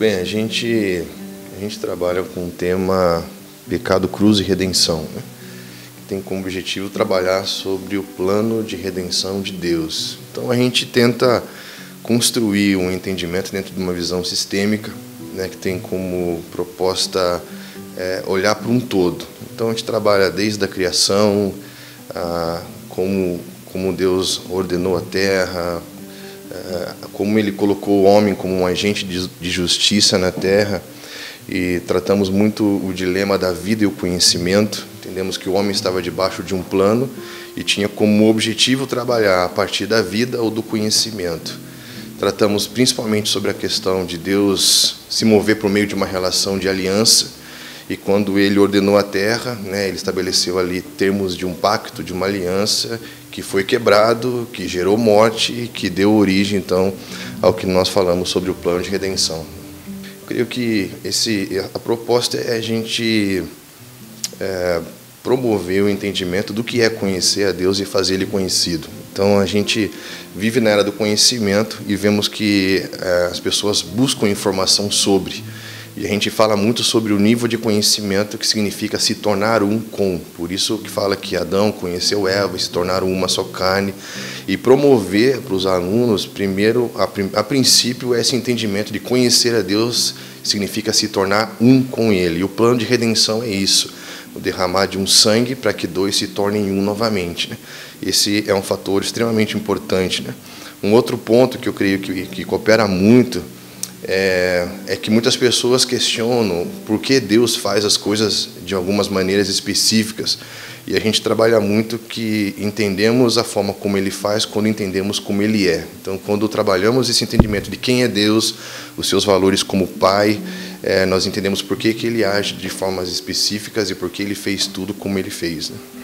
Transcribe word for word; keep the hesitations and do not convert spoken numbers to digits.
Bem, a gente, a gente trabalha com o tema pecado, cruz e redenção, né? Que tem como objetivo trabalhar sobre o plano de redenção de Deus. Então a gente tenta construir um entendimento dentro de uma visão sistêmica, né, que tem como proposta é, olhar para um todo. Então a gente trabalha desde a criação, a, como, como Deus ordenou a terra, como ele colocou o homem como um agente de justiça na terra, e tratamos muito o dilema da vida e o conhecimento. Entendemos que o homem estava debaixo de um plano e tinha como objetivo trabalhar a partir da vida ou do conhecimento. Tratamos principalmente sobre a questão de Deus se mover por meio de uma relação de aliança, e quando ele ordenou a terra, né, ele estabeleceu ali termos de um pacto, de uma aliança, que foi quebrado, que gerou morte e que deu origem, então, ao que nós falamos sobre o plano de redenção. Eu creio que esse, a proposta é a gente é, promover o entendimento do que é conhecer a Deus e fazer Ele conhecido. Então, a gente vive na era do conhecimento e vemos que é, as pessoas buscam informação sobre. E a gente fala muito sobre o nível de conhecimento, que significa se tornar um com. Por isso que fala que Adão conheceu Eva, se tornaram uma só carne. E promover para os alunos, primeiro, a, a princípio, esse entendimento de conhecer a Deus significa se tornar um com Ele. E o plano de redenção é isso, o derramar de um sangue para que dois se tornem um novamente, né? Esse é um fator extremamente importante, né? Um outro ponto que eu creio que, que coopera muito É, é que muitas pessoas questionam por que Deus faz as coisas de algumas maneiras específicas, e a gente trabalha muito que entendemos a forma como Ele faz quando entendemos como Ele é. Então, quando trabalhamos esse entendimento de quem é Deus, os seus valores como Pai, é, nós entendemos por que que Ele age de formas específicas e por que Ele fez tudo como Ele fez, né?